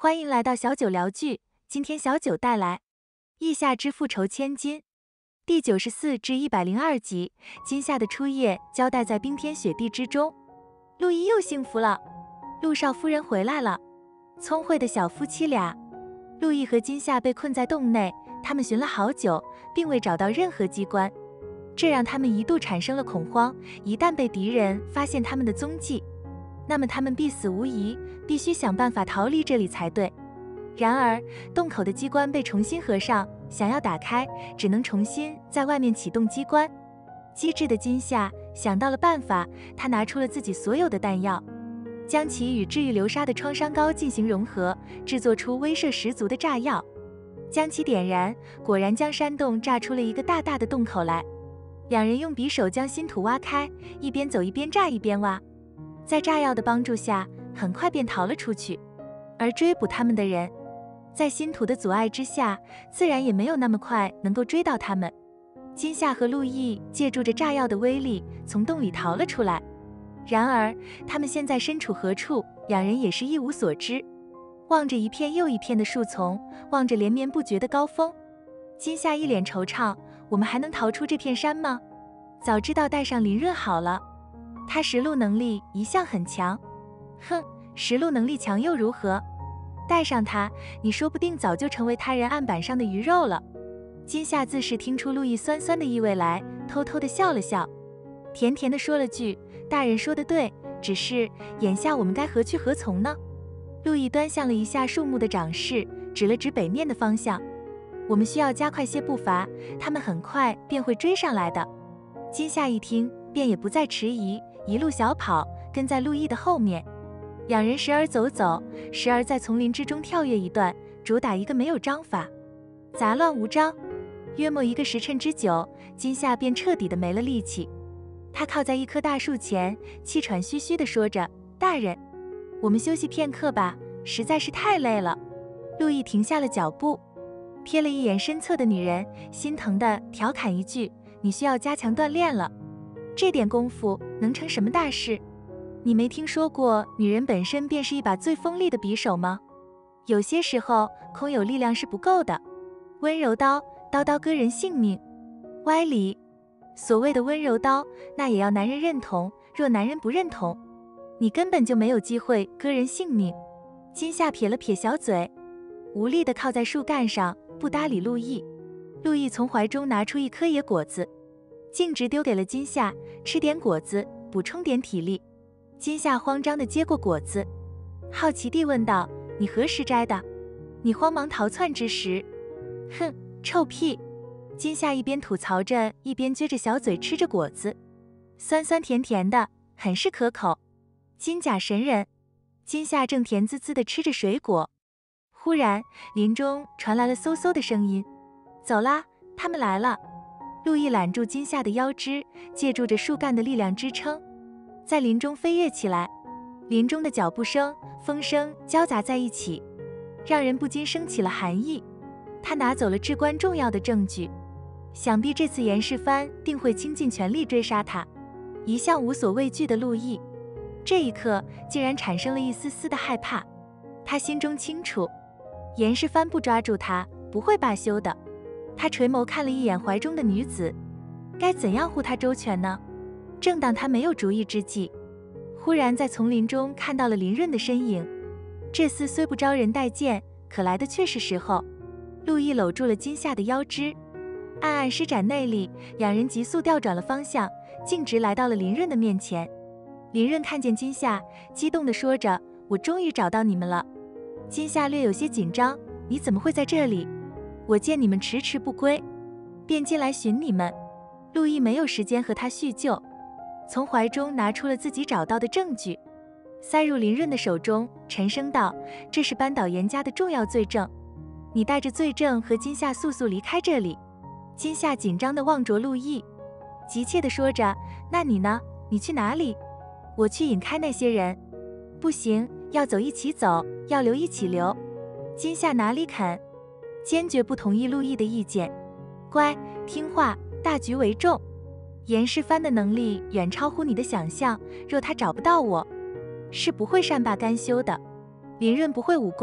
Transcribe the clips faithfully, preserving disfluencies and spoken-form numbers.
欢迎来到小九聊剧，今天小九带来《羿下之复仇千金》第九十四至一百零二集。今夏的初夜交代在冰天雪地之中，陆毅又幸福了。陆少夫人回来了，聪慧的小夫妻俩。陆毅和今夏被困在洞内，他们寻了好久，并未找到任何机关，这让他们一度产生了恐慌。一旦被敌人发现他们的踪迹，那么他们必死无疑，必须想办法逃离这里才对。然而，洞口的机关被重新合上，想要打开，只能重新在外面启动机关。机智的今夏想到了办法，他拿出了自己所有的弹药，将其与治愈流沙的创伤膏进行融合，制作出威慑十足的炸药，将其点燃，果然将山洞炸出了一个大大的洞口来。两人用匕首将新土挖开，一边走一边炸一边挖。在炸药的帮助下，很快便逃了出去。而追捕他们的人，在新土的阻碍之下，自然也没有那么快能够追到他们。今夏和陆毅借助着炸药的威力，从洞里逃了出来。然而，他们现在身处何处，两人也是一无所知。望着一片又一片的树丛，望着连绵不绝的高峰，今夏一脸惆怅：我们还能逃出这片山吗？早知道带上林润好了。他识路能力一向很强。哼，识路能力强又如何？带上他，你说不定早就成为他人案板上的鱼肉了。今夏自是听出陆毅酸酸的意味来，偷偷地笑了笑，甜甜地说了句：大人说得对，只是眼下我们该何去何从呢？陆毅端详了一下树木的长势，指了指北面的方向：我们需要加快些步伐，他们很快便会追上来的。今夏一听，便也不再迟疑，一路小跑，跟在陆毅的后面。两人时而走走，时而在丛林之中跳跃一段，主打一个没有章法，杂乱无章。约莫一个时辰之久，今夏便彻底的没了力气。他靠在一棵大树前，气喘吁吁地说着：大人，我们休息片刻吧，实在是太累了。陆毅停下了脚步，瞥了一眼身侧的女人，心疼地调侃一句：你需要加强锻炼了，这点功夫能成什么大事？你没听说过女人本身便是一把最锋利的匕首吗？有些时候空有力量是不够的，温柔刀，刀刀割人性命。歪理，所谓的温柔刀，那也要男人认同，若男人不认同，你根本就没有机会割人性命。今夏撇了撇小嘴，无力地靠在树干上，不搭理陆毅。陆毅从怀中拿出一颗野果子，径直丢给了今夏：吃点果子，补充点体力。今夏慌张地接过果子，好奇地问道：你何时摘的？你慌忙逃窜之时。哼，臭屁！今夏一边吐槽着，一边撅着小嘴吃着果子，酸酸甜甜的，很是可口。金甲神人！今夏正甜滋滋地吃着水果，忽然林中传来了嗖嗖的声音。走啦，他们来了！陆毅揽住今夏的腰肢，借助着树干的力量支撑，在林中飞跃起来。林中的脚步声、风声交杂在一起，让人不禁升起了寒意。他拿走了至关重要的证据，想必这次严世蕃定会倾尽全力追杀他。一向无所畏惧的陆毅，这一刻竟然产生了一丝丝的害怕。他心中清楚，严世蕃不抓住他，不会罢休的。他垂眸看了一眼怀中的女子，该怎样护她周全呢？正当他没有主意之际，忽然在丛林中看到了林润的身影。这厮虽不招人待见，可来的却是时候。陆毅搂住了今夏的腰肢，暗暗施展内力，两人急速调转了方向，径直来到了林润的面前。林润看见今夏，激动地说着：我终于找到你们了。今夏略有些紧张：你怎么会在这里？我见你们迟迟不归，便进来寻你们。陆毅没有时间和他叙旧，从怀中拿出了自己找到的证据，塞入林润的手中，沉声道：这是扳倒严家的重要罪证，你带着罪证和今夏速速离开这里。今夏紧张地望着陆毅，急切地说着：那你呢？你去哪里？我去引开那些人。不行，要走一起走，要留一起留。今夏哪里肯，坚决不同意陆毅的意见。乖，听话，大局为重。严世蕃的能力远超乎你的想象，若他找不到我，是不会善罢甘休的。林润不会武功，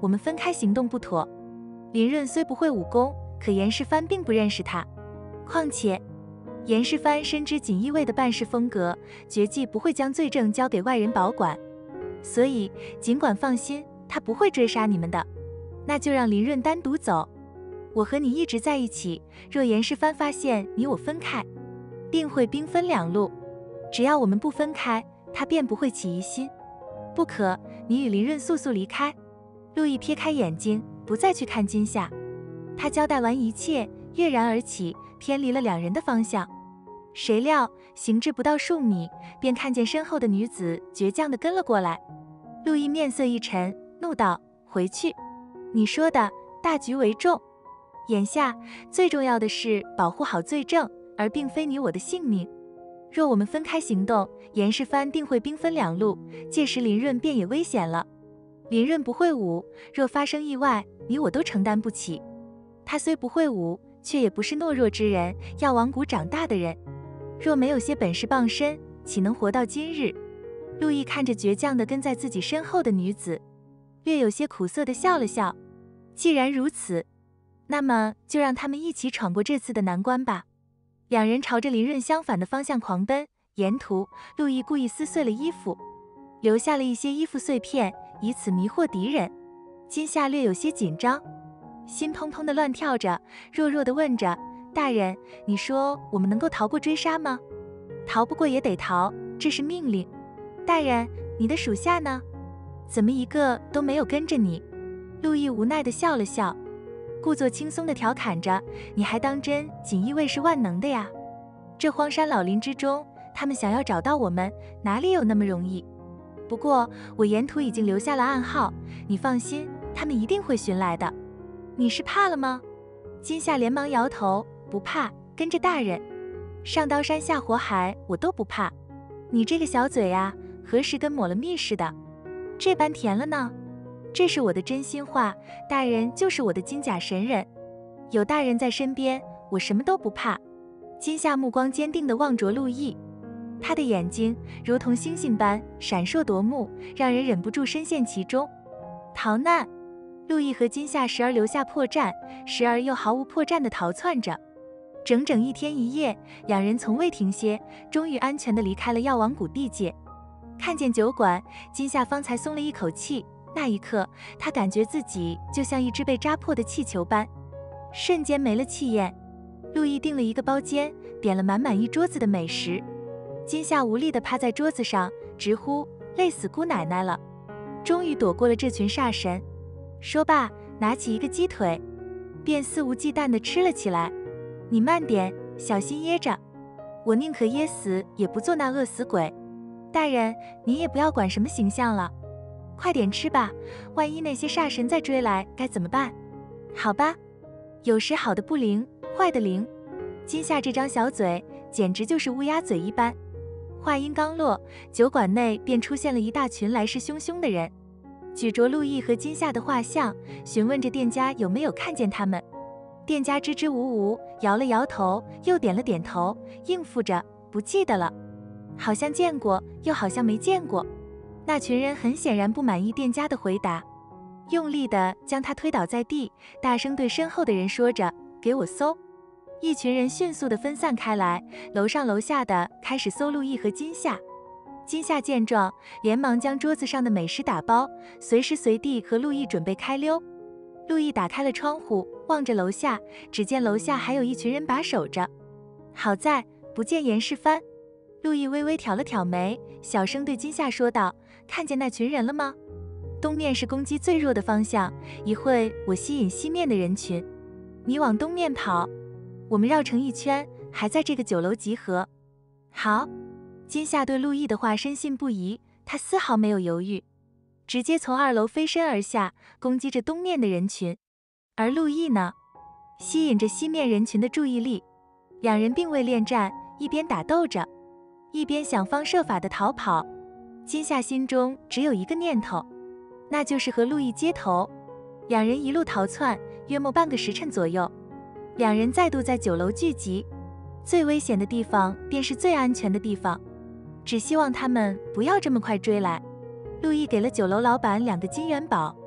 我们分开行动不妥。林润虽不会武功，可严世蕃并不认识他。况且，严世蕃深知锦衣卫的办事风格，绝技不会将罪证交给外人保管。所以，尽管放心，他不会追杀你们的。那就让林润单独走。我和你一直在一起，若严世蕃发现你我分开，定会兵分两路。只要我们不分开，他便不会起疑心。不可，你与林润速速离开。陆毅撇开眼睛，不再去看金夏。他交代完一切，跃然而起，偏离了两人的方向。谁料行至不到数米，便看见身后的女子倔强地跟了过来。陆毅面色一沉，怒道：“回去！你说的大局为重，眼下最重要的是保护好罪证，而并非你我的性命。若我们分开行动，严世蕃定会兵分两路，届时林润便也危险了。林润不会武，若发生意外，你我都承担不起。他虽不会武，却也不是懦弱之人，药王谷长大的人，若没有些本事傍身，岂能活到今日？”陆毅看着倔强地跟在自己身后的女子，略有些苦涩地笑了笑。既然如此，那么就让他们一起闯过这次的难关吧。两人朝着林润相反的方向狂奔，沿途陆毅故意撕碎了衣服，留下了一些衣服碎片，以此迷惑敌人。金夏略有些紧张，心砰砰地乱跳着，弱弱地问着：“大人，你说我们能够逃过追杀吗？”“逃不过也得逃，这是命令。”“大人，你的属下呢？怎么一个都没有跟着你？”陆毅无奈地笑了笑，故作轻松地调侃着：“你还当真锦衣卫是万能的呀？这荒山老林之中，他们想要找到我们，哪里有那么容易？不过我沿途已经留下了暗号，你放心，他们一定会寻来的。你是怕了吗？”金夏连忙摇头：“不怕，跟着大人，上刀山下火海我都不怕。你这个小嘴呀，何时跟抹了蜜似的，这般甜了呢？这是我的真心话，大人就是我的金甲神人，有大人在身边，我什么都不怕。”金夏目光坚定地望着陆毅，他的眼睛如同星星般闪烁夺目，让人忍不住深陷其中。逃难，陆毅和金夏时而留下破绽，时而又毫无破绽地逃窜着。整整一天一夜，两人从未停歇，终于安全地离开了药王谷地界。看见酒馆，金夏方才松了一口气，那一刻，他感觉自己就像一只被扎破的气球般，瞬间没了气焰。陆毅订了一个包间，点了满满一桌子的美食。金夏无力地趴在桌子上，直呼累死姑奶奶了，终于躲过了这群煞神。说罢，拿起一个鸡腿，便肆无忌惮地吃了起来。你慢点，小心噎着，我宁可噎死，也不做那饿死鬼。大人，您也不要管什么形象了，快点吃吧，万一那些煞神再追来，该怎么办？好吧，有时好的不灵，坏的灵。金夏这张小嘴简直就是乌鸦嘴一般。话音刚落，酒馆内便出现了一大群来势汹汹的人，举着陆毅和金夏的画像，询问着店家有没有看见他们。店家支支吾吾，摇了摇头，又点了点头，应付着不记得了，好像见过，又好像没见过。那群人很显然不满意店家的回答，用力地将他推倒在地，大声对身后的人说着：“给我搜！”一群人迅速地分散开来，楼上楼下的开始搜陆毅和金夏。金夏见状，连忙将桌子上的美食打包，随时随地和陆毅准备开溜。陆毅打开了窗户，望着楼下，只见楼下还有一群人把守着。好在不见严世蕃。陆毅微微挑了挑眉，小声对金夏说道：“看见那群人了吗？东面是攻击最弱的方向，一会我吸引西面的人群，你往东面跑，我们绕成一圈，还在这个酒楼集合。”好。金夏对陆毅的话深信不疑，他丝毫没有犹豫，直接从二楼飞身而下，攻击着东面的人群。而陆毅呢，吸引着西面人群的注意力。两人并未恋战，一边打斗着，一边想方设法的逃跑。金夏心中只有一个念头，那就是和陆毅接头。两人一路逃窜，约莫半个时辰左右，两人再度在酒楼聚集。最危险的地方便是最安全的地方，只希望他们不要这么快追来。陆毅给了酒楼老板两个金元宝，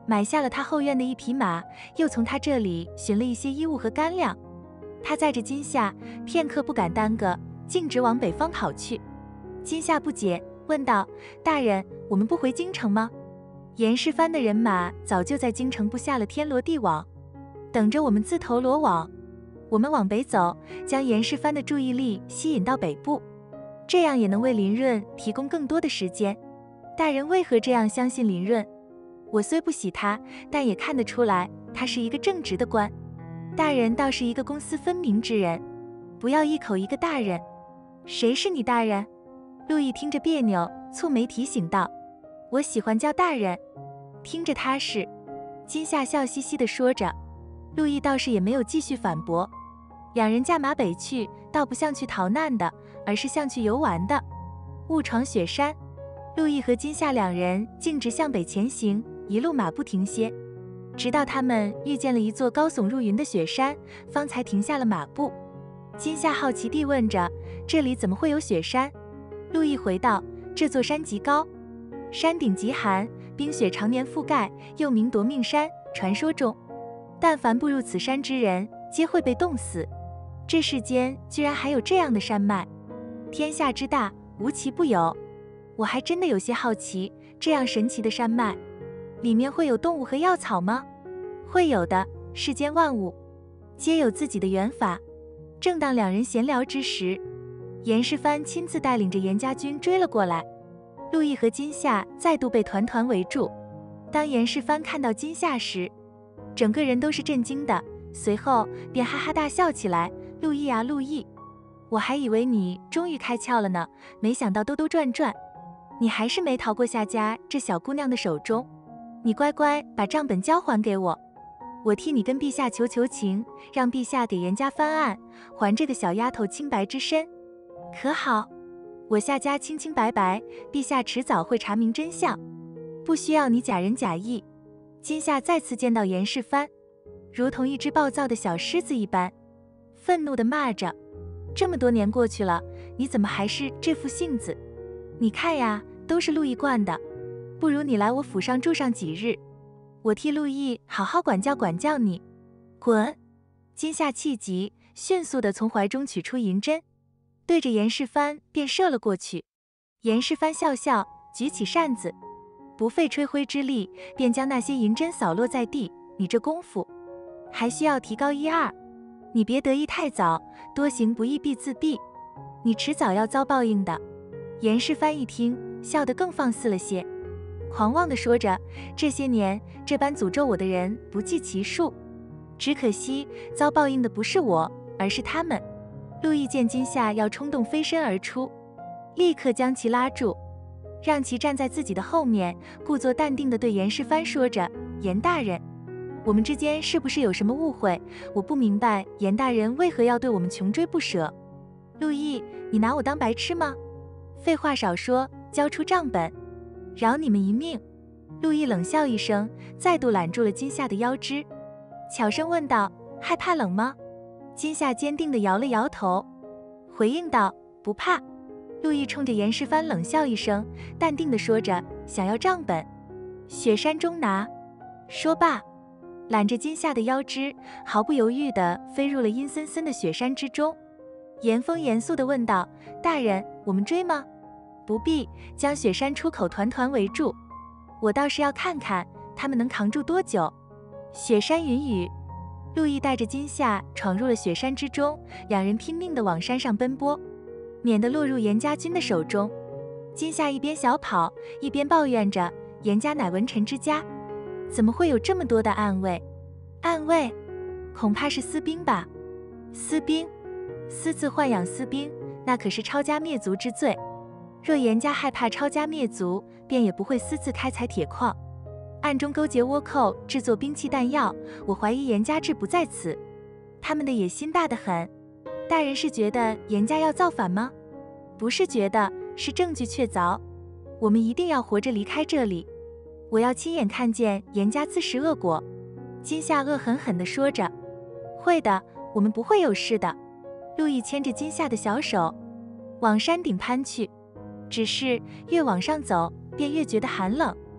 买下了他后院的一匹马，又从他这里寻了一些衣物和干粮。他载着金夏，片刻不敢耽搁，径直往北方跑去。金夏不解，问道：“大人，我们不回京城吗？”严世蕃的人马早就在京城布下了天罗地网，等着我们自投罗网。我们往北走，将严世蕃的注意力吸引到北部，这样也能为林润提供更多的时间。大人为何这样相信林润？我虽不喜他，但也看得出来，他是一个正直的官。大人倒是一个公私分明之人，不要一口一个大人。谁是你大人？陆毅听着别扭，蹙眉提醒道：“我喜欢叫大人。”听着踏实。金夏笑嘻嘻地说着，陆毅倒是也没有继续反驳。两人驾马北去，倒不像去逃难的，而是像去游玩的。误闯雪山，陆毅和金夏两人径直向北前行，一路马不停歇。直到他们遇见了一座高耸入云的雪山，方才停下了马步。金夏好奇地问着：“这里怎么会有雪山？”陆毅回道：“这座山极高，山顶极寒，冰雪常年覆盖，又名夺命山。传说中，但凡步入此山之人，皆会被冻死。这世间居然还有这样的山脉，天下之大，无奇不有。我还真的有些好奇，这样神奇的山脉，里面会有动物和药草吗？”“会有的，世间万物皆有自己的缘法。”正当两人闲聊之时，严世蕃亲自带领着严家军追了过来。陆毅和金夏再度被团团围住。当严世蕃看到金夏时，整个人都是震惊的，随后便哈哈大笑起来。“陆毅啊陆毅，我还以为你终于开窍了呢，没想到兜兜转转，你还是没逃过夏家这小姑娘的手中。你乖乖把账本交还给我，我替你跟陛下求求情，让陛下给严家翻案，还这个小丫头清白之身，可好？我夏家清清白白，陛下迟早会查明真相，不需要你假仁假义。”金夏再次见到严世蕃，如同一只暴躁的小狮子一般，愤怒地骂着：“这么多年过去了，你怎么还是这副性子？你看呀，都是陆毅惯的，不如你来我府上住上几日，我替陆毅好好管教管教你。滚！”金夏气急，迅速地从怀中取出银针，对着严世蕃便射了过去。严世蕃笑笑，举起扇子，不费吹灰之力，便将那些银针扫落在地。“你这功夫还需要提高一二，你别得意太早，多行不义必自毙，你迟早要遭报应的。”严世蕃一听，笑得更放肆了些，狂妄地说着：“这些年这般诅咒我的人不计其数，只可惜遭报应的不是我，而是他们。”陆毅见金夏要冲动飞身而出，立刻将其拉住，让其站在自己的后面，故作淡定地对严世蕃说着：“严大人，我们之间是不是有什么误会？我不明白严大人为何要对我们穷追不舍。”“陆毅，你拿我当白痴吗？废话少说，交出账本，饶你们一命。”陆毅冷笑一声，再度揽住了金夏的腰肢，悄声问道：“害怕冷吗？”金夏坚定地摇了摇头，回应道：“不怕。”陆毅冲着严世蕃冷笑一声，淡定地说着：“想要账本，雪山中拿。”说罢，揽着金夏的腰肢，毫不犹豫地飞入了阴森森的雪山之中。严峰严肃地问道：“大人，我们追吗？”“不必，将雪山出口团团围住，我倒是要看看他们能扛住多久。”雪山云雨，陆毅带着金夏闯入了雪山之中，两人拼命地往山上奔波，免得落入严家军的手中。金夏一边小跑，一边抱怨着：“严家乃文臣之家，怎么会有这么多的暗卫？暗卫，恐怕是私兵吧？”“私兵？私自豢养私兵，那可是抄家灭族之罪。若严家害怕抄家灭族，便也不会私自开采铁矿，暗中勾结倭寇制作兵器弹药。我怀疑严家志不在此，他们的野心大得很。大人是觉得严家要造反吗？”“不是觉得，是证据确凿。我们一定要活着离开这里，我要亲眼看见严家自食恶果。”金夏恶狠狠地说着。“会的，我们不会有事的。”陆毅牵着金夏的小手往山顶攀去，只是越往上走便越觉得寒冷。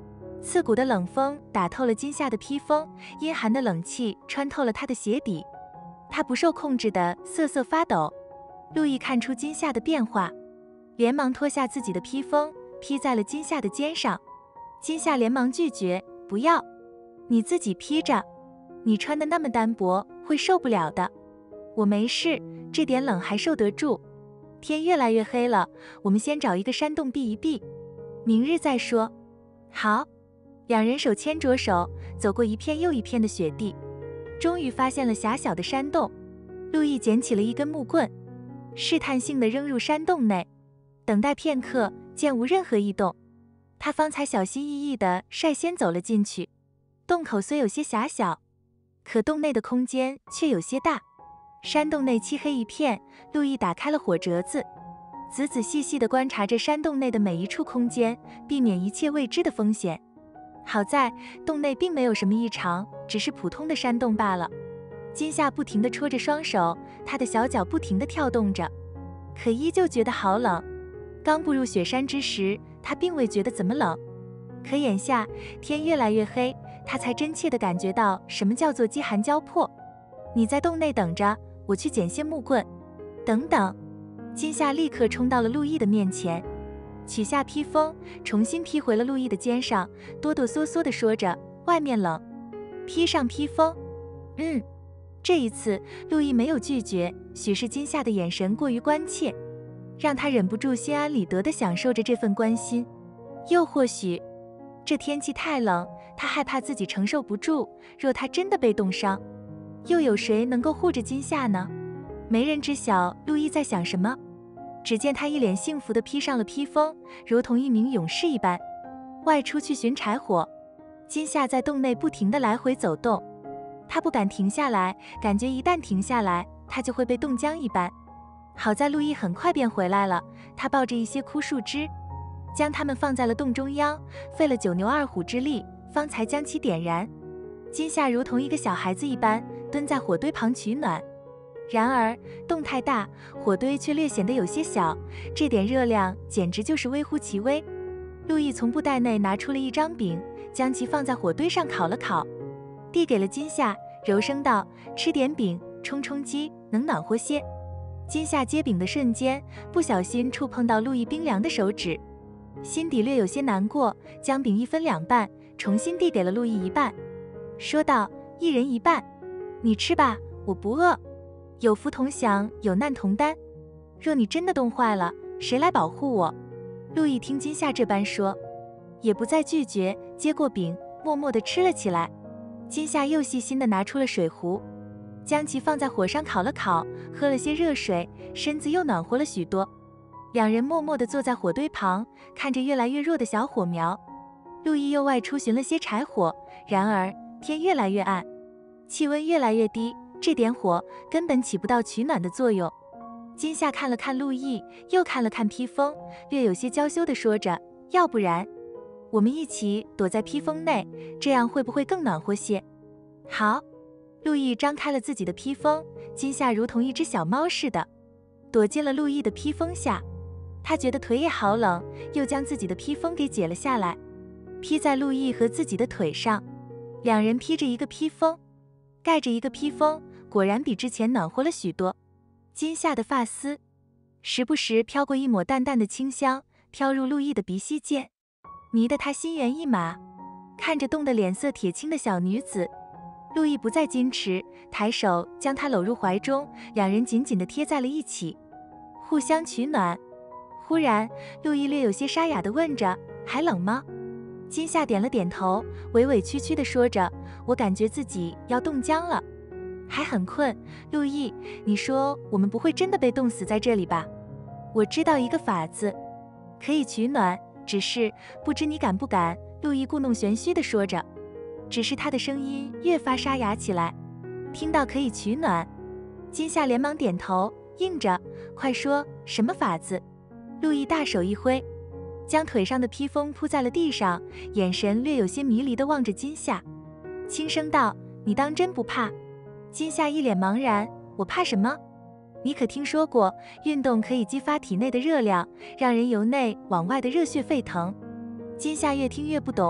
刺骨的冷风打透了金夏的披风，阴寒的冷气穿透了她的鞋底，她不受控制的瑟瑟发抖。路易看出金夏的变化，连忙脱下自己的披风，披在了金夏的肩上。金夏连忙拒绝：“不要，你自己披着，你穿的那么单薄，会受不了的。我没事，这点冷还受得住。天越来越黑了，我们先找一个山洞避一避，明日再说。”好。两人手牵着手，走过一片又一片的雪地，终于发现了狭小的山洞。路易捡起了一根木棍，试探性地扔入山洞内，等待片刻，见无任何异动，他方才小心翼翼地率先走了进去。洞口虽有些狭小，可洞内的空间却有些大。山洞内漆黑一片，路易打开了火折子，仔仔细细地观察着山洞内的每一处空间，避免一切未知的风险。好在洞内并没有什么异常，只是普通的山洞罢了。金夏不停地戳着双手，她的小脚不停地跳动着，可依旧觉得好冷。刚步入雪山之时，她并未觉得怎么冷，可眼下天越来越黑，她才真切地感觉到什么叫做饥寒交迫。你在洞内等着，我去捡些木棍。等等！金夏立刻冲到了路易的面前，取下披风，重新披回了路易的肩上，哆哆嗦嗦地说着：“外面冷，披上披风。”嗯，这一次路易没有拒绝，许是金夏的眼神过于关切，让他忍不住心安理得地享受着这份关心。又或许，这天气太冷，他害怕自己承受不住，若他真的被冻伤，又有谁能够护着金夏呢？没人知晓路易在想什么。只见他一脸幸福地披上了披风，如同一名勇士一般，外出去寻柴火。金夏在洞内不停地来回走动，他不敢停下来，感觉一旦停下来，他就会被冻僵一般。好在路易很快便回来了，他抱着一些枯树枝，将它们放在了洞中央，费了九牛二虎之力，方才将其点燃。金夏如同一个小孩子一般，蹲在火堆旁取暖。然而洞太大，火堆却略显得有些小，这点热量简直就是微乎其微。路易从布袋内拿出了一张饼，将其放在火堆上烤了烤，递给了金夏，柔声道：“吃点饼，充充饥，能暖和些。”金夏接饼的瞬间，不小心触碰到路易冰凉的手指，心底略有些难过，将饼一分两半，重新递给了路易一半，说道：“一人一半，你吃吧，我不饿。有福同享，有难同担。若你真的冻坏了，谁来保护我？”路易听金夏这般说，也不再拒绝，接过饼，默默地吃了起来。金夏又细心地拿出了水壶，将其放在火上烤了烤，喝了些热水，身子又暖和了许多。两人默默地坐在火堆旁，看着越来越弱的小火苗。路易又外出寻了些柴火，然而天越来越暗，气温越来越低，这点火根本起不到取暖的作用。金夏看了看路易，又看了看披风，略有些娇羞地说着：“要不然，我们一起躲在披风内，这样会不会更暖和些？”好。路易张开了自己的披风，金夏如同一只小猫似的，躲进了路易的披风下。他觉得腿也好冷，又将自己的披风给解了下来，披在路易和自己的腿上。两人披着一个披风，盖着一个披风，果然比之前暖和了许多。金夏的发丝时不时飘过一抹淡淡的清香，飘入路易的鼻息间，迷得他心猿意马。看着冻得脸色铁青的小女子，路易不再矜持，抬手将她搂入怀中，两人紧紧地贴在了一起，互相取暖。忽然，路易略有些沙哑地问着：“还冷吗？”金夏点了点头，委委屈屈地说着：“我感觉自己要冻僵了，还很困。路易，你说我们不会真的被冻死在这里吧？我知道一个法子，可以取暖，只是不知你敢不敢。”路易故弄玄虚地说着，只是他的声音越发沙哑起来。听到可以取暖，金夏连忙点头，应着：“快说，什么法子？”路易大手一挥，将腿上的披风铺在了地上，眼神略有些迷离地望着金夏，轻声道：“你当真不怕？”金夏一脸茫然：“我怕什么？你可听说过，运动可以激发体内的热量，让人由内往外的热血沸腾？”金夏越听越不懂，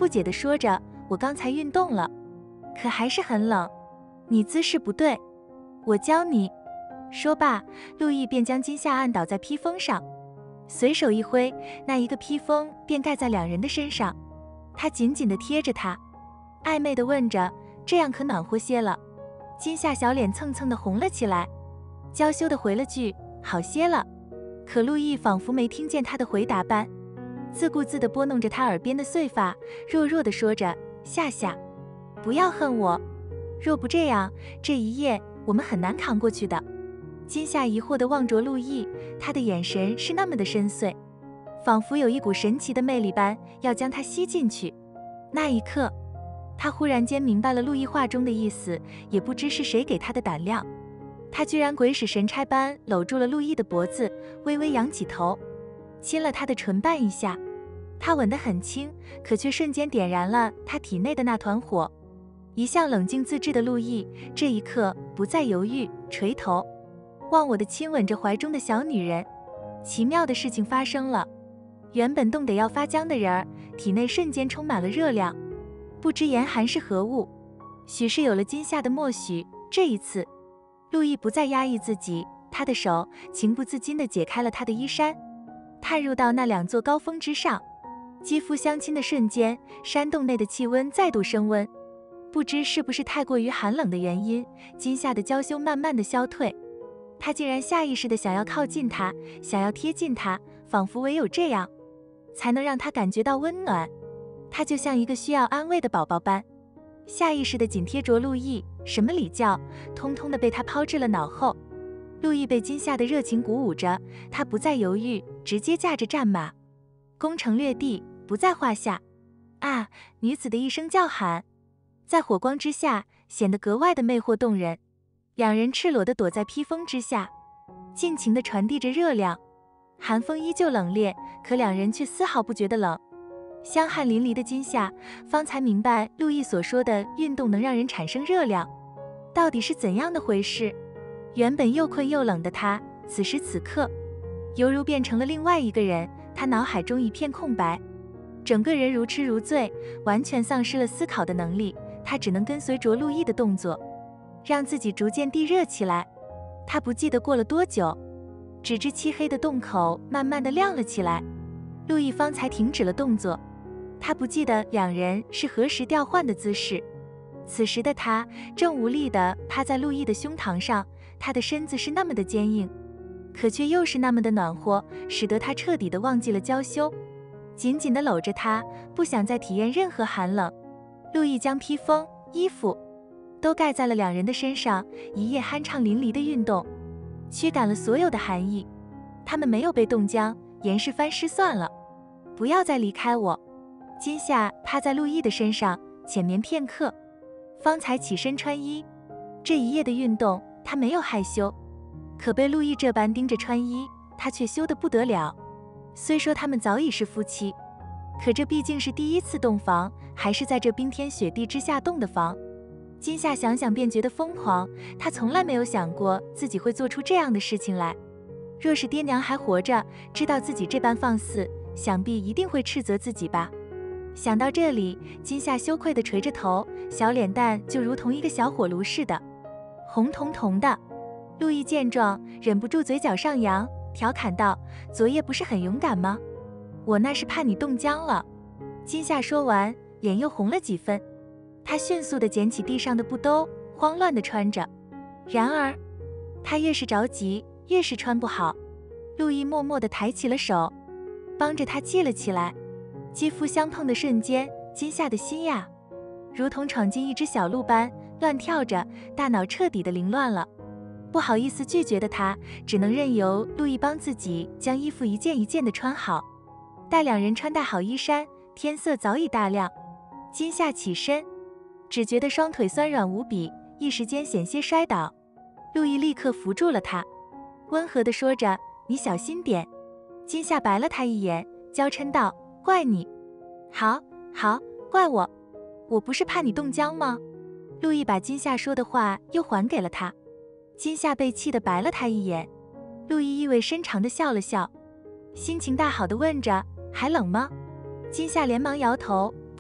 不解地说着：“我刚才运动了，可还是很冷。你姿势不对，我教你。”说罢，路易便将金夏按倒在披风上，随手一挥，那一个披风便盖在两人的身上。他紧紧地贴着她，暧昧地问着：“这样可暖和些了？”金夏小脸蹭蹭地红了起来，娇羞地回了句：“好些了。”可路易仿佛没听见她的回答般，自顾自地拨弄着她耳边的碎发，弱弱地说着：“夏夏，不要恨我，若不这样，这一夜我们很难扛过去的。”金夏疑惑地望着路易，他的眼神是那么的深邃，仿佛有一股神奇的魅力般要将他吸进去。那一刻，他忽然间明白了路易话中的意思，也不知是谁给他的胆量，他居然鬼使神差般搂住了路易的脖子，微微仰起头，亲了他的唇瓣一下。他吻得很轻，可却瞬间点燃了他体内的那团火。一向冷静自制的路易，这一刻不再犹豫，垂头忘我的亲吻着怀中的小女人。奇妙的事情发生了，原本冻得要发僵的人儿，体内瞬间充满了热量。不知严寒是何物，许是有了今夏的默许。这一次，路易不再压抑自己，他的手情不自禁地解开了他的衣衫，探入到那两座高峰之上。肌肤相亲的瞬间，山洞内的气温再度升温。不知是不是太过于寒冷的原因，今夏的娇羞慢慢地消退。他竟然下意识地想要靠近他，想要贴近他，仿佛唯有这样，才能让他感觉到温暖。他就像一个需要安慰的宝宝般，下意识地紧贴着路易，什么礼教，通通地被他抛至了脑后。路易被今夏的热情鼓舞着，他不再犹豫，直接驾着战马，攻城略地，不在话下。啊！女子的一声叫喊，在火光之下显得格外的魅惑动人。两人赤裸地躲在披风之下，尽情地传递着热量。寒风依旧冷冽，可两人却丝毫不觉得冷。香汗淋漓的今夏方才明白路易所说的运动能让人产生热量到底是怎样的回事。原本又困又冷的他，此时此刻犹如变成了另外一个人，他脑海中一片空白，整个人如痴如醉，完全丧失了思考的能力。他只能跟随着路易的动作，让自己逐渐地热起来。他不记得过了多久，只知漆黑的洞口慢慢地亮了起来，路易方才停止了动作。他不记得两人是何时调换的姿势，此时的他正无力地趴在路易的胸膛上，他的身子是那么的坚硬，可却又是那么的暖和，使得他彻底地忘记了娇羞，紧紧地搂着他，不想再体验任何寒冷。路易将披风、衣服都盖在了两人的身上，一夜酣畅淋漓的运动驱赶了所有的寒意。他们没有被冻僵，严世蕃失算了，不要再离开我。今夏趴在路易的身上浅眠片刻，方才起身穿衣。这一夜的运动他没有害羞，可被路易这般盯着穿衣，他却羞得不得了。虽说他们早已是夫妻，可这毕竟是第一次洞房，还是在这冰天雪地之下洞的房。今夏想想便觉得疯狂，他从来没有想过自己会做出这样的事情来。若是爹娘还活着，知道自己这般放肆，想必一定会斥责自己吧。想到这里，今夏羞愧地垂着头，小脸蛋就如同一个小火炉似的，红彤彤的。路易见状，忍不住嘴角上扬，调侃道：“昨夜不是很勇敢吗？我那是怕你冻僵了。”今夏说完，脸又红了几分。他迅速地捡起地上的布兜，慌乱地穿着。然而，他越是着急，越是穿不好。路易默默地抬起了手，帮着他系了起来。肌肤相碰的瞬间，今夏的心呀，如同闯进一只小鹿般乱跳着，大脑彻底的凌乱了。不好意思拒绝的他，只能任由路易帮自己将衣服一件一件的穿好。待两人穿戴好衣衫，天色早已大亮。今夏起身，只觉得双腿酸软无比，一时间险些摔倒。路易立刻扶住了他，温和地说着：“你小心点。”今夏白了他一眼，娇嗔道：“怪你？好，好，怪我？我不是怕你冻僵吗？”路易把今夏说的话又还给了他。今夏被气得白了他一眼，路易意味深长地笑了笑，心情大好地问着：“还冷吗？”今夏连忙摇头：“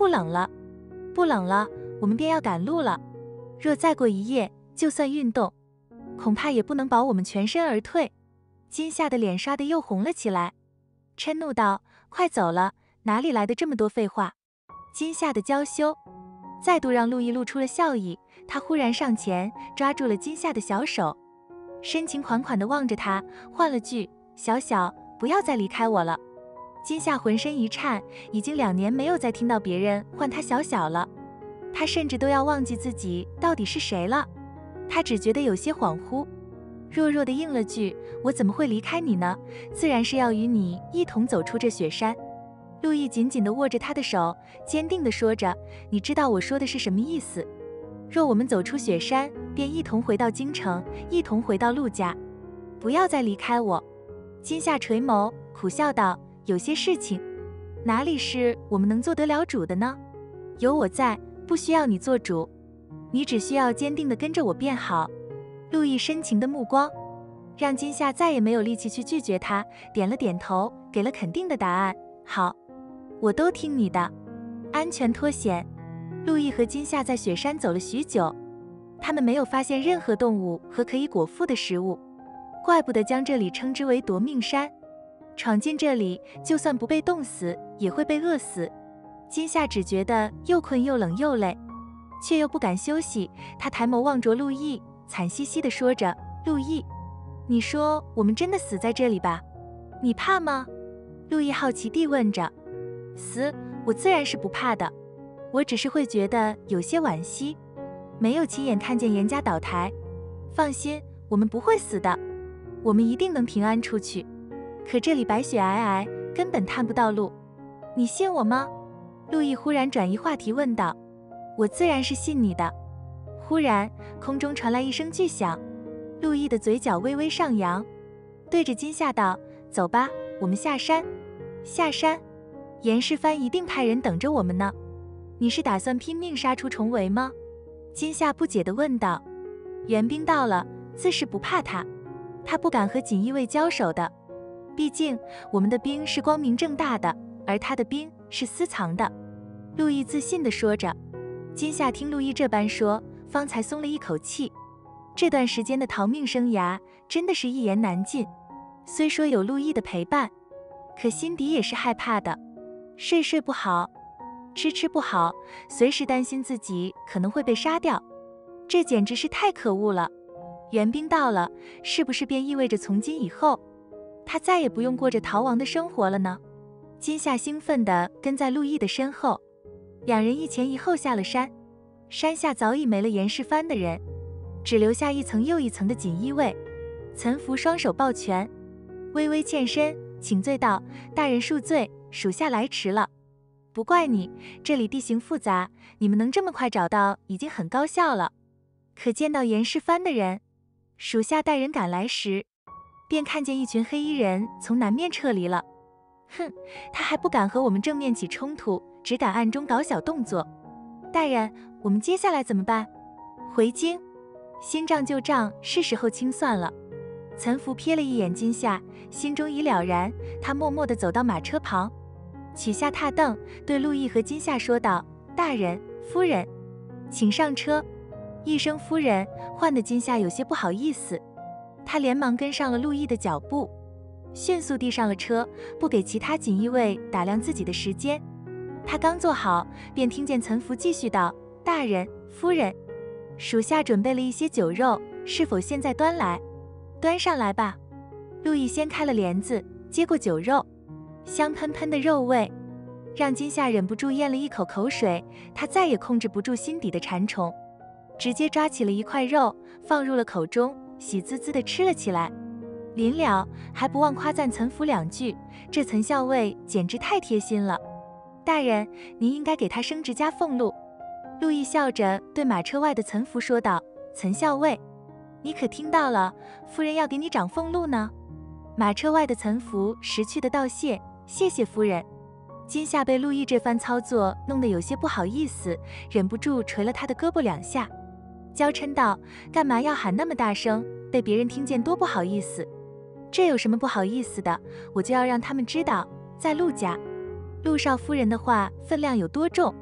不冷了，不冷了，我们便要赶路了。若再过一夜，就算运动，恐怕也不能保我们全身而退。金夏的脸刷得又红了起来，嗔怒道：快走了，哪里来的这么多废话？金夏的娇羞再度让陆毅露出了笑意，他忽然上前抓住了金夏的小手，深情款款地望着她，换了句：小小，不要再离开我了。金夏浑身一颤，已经两年没有再听到别人唤她小小了，她甚至都要忘记自己到底是谁了。她只觉得有些恍惚，弱弱地应了句：我怎么会离开你呢？自然是要与你一同走出这雪山。陆毅紧紧地握着她的手，坚定地说着：你知道我说的是什么意思？若我们走出雪山，便一同回到京城，一同回到陆家，不要再离开我。金夏垂眸苦笑道：有些事情，哪里是我们能做得了主的呢？有我在，不需要你做主，你只需要坚定地跟着我便好。陆毅深情的目光让金夏再也没有力气去拒绝他，点了点头，给了肯定的答案：好，我都听你的。安全脱险。陆毅和金夏在雪山走了许久，他们没有发现任何动物和可以果腹的食物，怪不得将这里称之为夺命山。闯进这里，就算不被冻死，也会被饿死。金夏只觉得又困又冷又累，却又不敢休息。他抬眸望着陆毅，惨兮兮地说着：陆毅，你说我们真的死在这里吧？你怕吗？陆毅好奇地问着。死，我自然是不怕的，我只是会觉得有些惋惜，没有亲眼看见严家倒台。放心，我们不会死的，我们一定能平安出去。可这里白雪皑皑，根本探不到路，你信我吗？陆毅忽然转移话题问道。我自然是信你的。忽然空中传来一声巨响，陆毅的嘴角微微上扬，对着金夏道：走吧，我们下山。下山？严世蕃一定派人等着我们呢，你是打算拼命杀出重围吗？金夏不解地问道。援兵到了，自是不怕他，他不敢和锦衣卫交手的，毕竟我们的兵是光明正大的，而他的兵是私藏的。陆毅自信地说着。金夏听陆毅这般说，方才松了一口气。这段时间的逃命生涯真的是一言难尽，虽说有陆毅的陪伴，可心底也是害怕的，睡睡不好，吃吃不好，随时担心自己可能会被杀掉，这简直是太可恶了。援兵到了，是不是便意味着从今以后他再也不用过着逃亡的生活了呢？金夏兴奋地跟在陆毅的身后，两人一前一后下了山。山下早已没了严世蕃的人，只留下一层又一层的锦衣卫。岑福双手抱拳，微微欠身请罪道：大人恕罪，属下来迟了。不怪你，这里地形复杂，你们能这么快找到已经很高效了。可见到严世蕃的人，属下带人赶来时，便看见一群黑衣人从南面撤离了。哼，他还不敢和我们正面起冲突，只敢暗中搞小动作。大人，我们接下来怎么办？回京，新账旧账是时候清算了。岑福瞥了一眼金夏，心中已了然，他默默地走到马车旁，取下踏凳，对陆毅和金夏说道：大人夫人，请上车。一声夫人唤得金夏有些不好意思，他连忙跟上了陆毅的脚步，迅速递上了车，不给其他锦衣卫打量自己的时间。他刚坐好，便听见岑福继续道：大人夫人，属下准备了一些酒肉，是否现在端来？端上来吧。陆毅掀开了帘子，接过酒肉，香喷喷的肉味让金夏忍不住咽了一口口水，他再也控制不住心底的馋虫，直接抓起了一块肉放入了口中，喜滋滋地吃了起来。临了还不忘夸赞岑福两句，这岑校尉简直太贴心了，大人您应该给他升职加俸禄。陆毅笑着对马车外的岑福说道：岑校尉，你可听到了，夫人要给你涨俸禄呢。马车外的岑福识趣的道谢：谢谢夫人。金夏被陆毅这番操作弄得有些不好意思，忍不住捶了他的胳膊两下，娇嗔道：干嘛要喊那么大声，被别人听见多不好意思。这有什么不好意思的，我就要让他们知道，在陆家，陆少夫人的话分量有多重。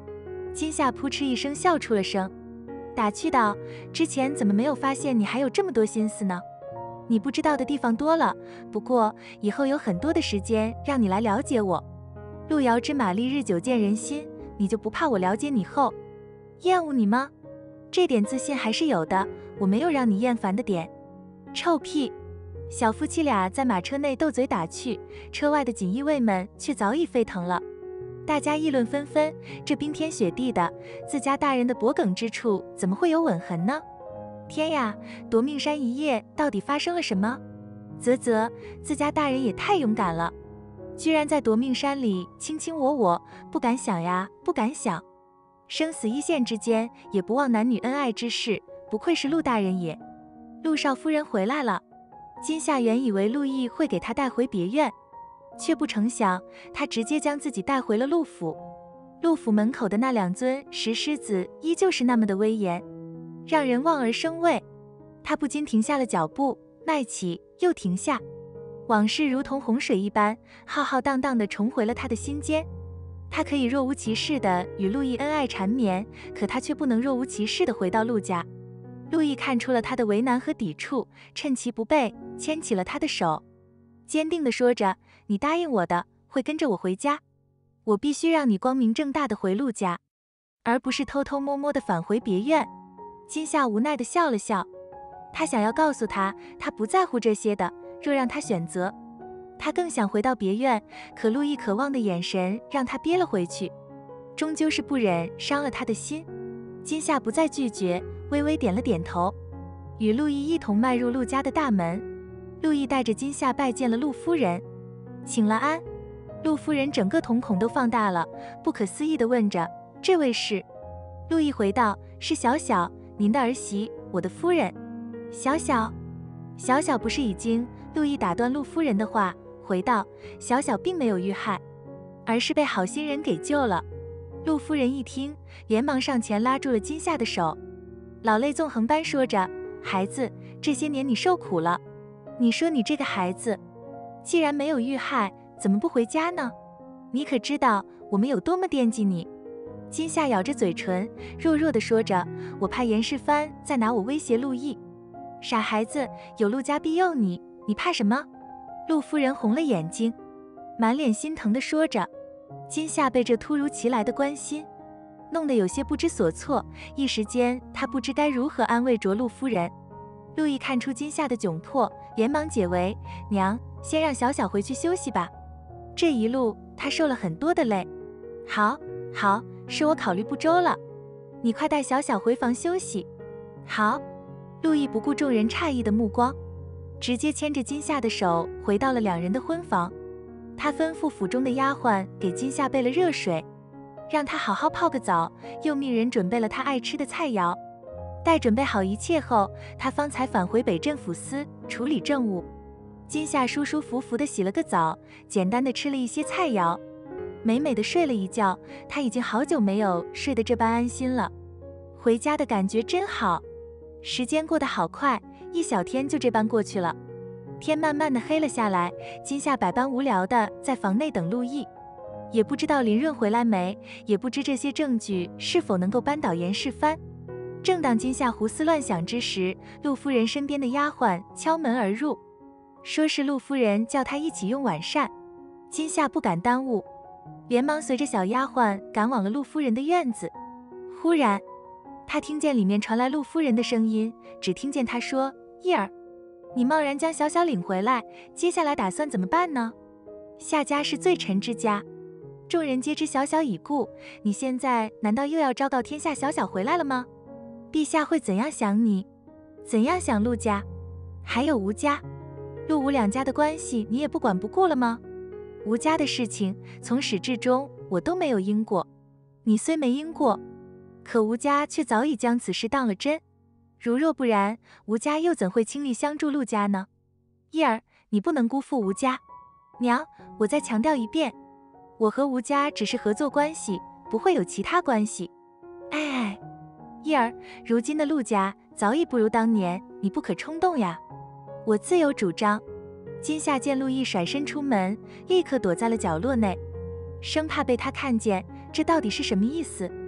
金夏扑哧一声笑出了声，打趣道：“之前怎么没有发现你还有这么多心思呢？你不知道的地方多了，不过以后有很多的时间让你来了解我。路遥知马力，日久见人心，你就不怕我了解你后厌恶你吗？这点自信还是有的，我没有让你厌烦的点。”臭屁！小夫妻俩在马车内斗嘴打趣，车外的锦衣卫们却早已沸腾了。大家议论纷纷，这冰天雪地的，自家大人的脖梗之处怎么会有吻痕呢？天呀，夺命山一夜到底发生了什么？啧啧，自家大人也太勇敢了，居然在夺命山里卿卿我我，不敢想呀，不敢想。生死一线之间也不忘男女恩爱之事，不愧是陆大人也。陆少夫人回来了。金夏原以为陆毅会给她带回别院，却不成想他直接将自己带回了陆府。陆府门口的那两尊石狮子依旧是那么的威严，让人望而生畏。他不禁停下了脚步，迈起又停下，往事如同洪水一般浩浩荡荡地重回了他的心间。他可以若无其事地与陆毅恩爱缠绵，可他却不能若无其事地回到陆家。陆毅看出了他的为难和抵触，趁其不备，牵起了他的手，坚定地说着：“你答应我的，会跟着我回家。我必须让你光明正大地回陆家，而不是偷偷摸摸地返回别院。”金夏无奈地笑了笑，他想要告诉他，他不在乎这些的，若让他选择，他更想回到别院，可陆毅渴望的眼神让他憋了回去，终究是不忍伤了他的心。金夏不再拒绝，微微点了点头，与陆毅一同迈入陆家的大门。陆毅带着金夏拜见了陆夫人，请了安。陆夫人整个瞳孔都放大了，不可思议地问着：“这位是？”陆毅回道：“是小小，您的儿媳，我的夫人。”小小，小小不是已经……陆毅打断陆夫人的话，回道：“小小并没有遇害，而是被好心人给救了。”陆夫人一听，连忙上前拉住了金夏的手，老泪纵横般说着：“孩子，这些年你受苦了。你说你这个孩子，既然没有遇害，怎么不回家呢？你可知道我们有多么惦记你？”金夏咬着嘴唇，弱弱地说着：“我怕严世蕃再拿我威胁陆毅。傻孩子，有陆家庇佑你，你怕什么？”陆夫人红了眼睛，满脸心疼地说着。金夏被这突如其来的关心弄得有些不知所措，一时间他不知该如何安慰着陆夫人。陆毅看出金夏的窘迫，连忙解围：“娘，先让小小回去休息吧，这一路他受了很多的累。”“好，好，是我考虑不周了，你快带小小回房休息。”“好。”陆毅不顾众人诧异的目光，直接牵着金夏的手回到了两人的婚房。他吩咐府中的丫鬟给金夏备了热水，让她好好泡个澡，又命人准备了她爱吃的菜肴。待准备好一切后，他方才返回北镇抚司处理政务。金夏舒舒服服地洗了个澡，简单的吃了一些菜肴，美美的睡了一觉。他已经好久没有睡得这般安心了，回家的感觉真好。时间过得好快，一小天就这般过去了。天慢慢的黑了下来，金夏百般无聊的在房内等陆毅，也不知道林润回来没，也不知这些证据是否能够扳倒严世蕃。正当金夏胡思乱想之时，陆夫人身边的丫鬟敲门而入，说是陆夫人叫她一起用晚膳。金夏不敢耽误，连忙随着小丫鬟赶往了陆夫人的院子。忽然他听见里面传来陆夫人的声音，只听见她说：“毅儿，你贸然将小小领回来，接下来打算怎么办呢？夏家是罪臣之家，众人皆知小小已故，你现在难道又要昭告天下小小回来了吗？陛下会怎样想你？怎样想陆家？还有吴家，陆吴两家的关系你也不管不顾了吗？吴家的事情从始至终我都没有因过，你虽没因过，可吴家却早已将此事当了真。如若不然，吴家又怎会倾力相助陆家呢？毅儿，你不能辜负吴家。娘，我再强调一遍，我和吴家只是合作关系，不会有其他关系。哎哎，毅儿，如今的陆家早已不如当年，你不可冲动呀。我自有主张。金夏见陆毅甩身出门，立刻躲在了角落内，生怕被他看见，这到底是什么意思？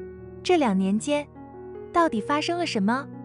这两年间，到底发生了什么？